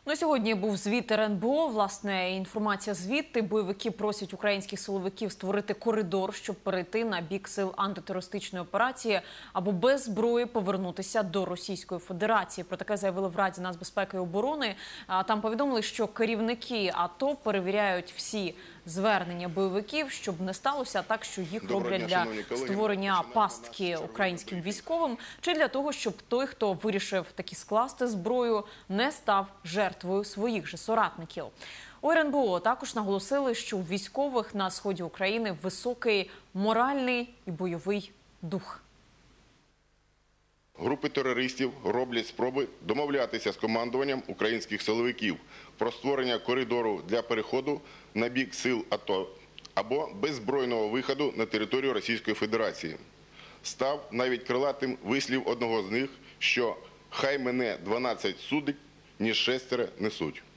Ну, сьогодні був звіт РНБО. Власне, інформація звідти. Бойовики просять українських силовиків створити коридор, щоб перейти на бік сил антитерористичної операції або без зброї повернутися до Російської Федерації. Про таке заявили в Раді нацбезпеки і оборони. Там повідомили, що керівники АТО перевіряють всі звернення бойовиків, щоб не сталося так, що їх роблять для створення пастки українським військовим, чи для того, щоб той, хто вирішив таки скласти зброю, не став жертвою своїх же соратників. У РНБО також наголосили, що у військових на сході України високий моральний і бойовий дух. Групи терористів роблять спроби домовлятися з командуванням українських силовиків про створення коридору для переходу на бік сил АТО або беззбройного виходу на територію Російської Федерації. Став навіть крилатим вислів одного з них, що «хай мене 12 судить, ніж 6 несуть».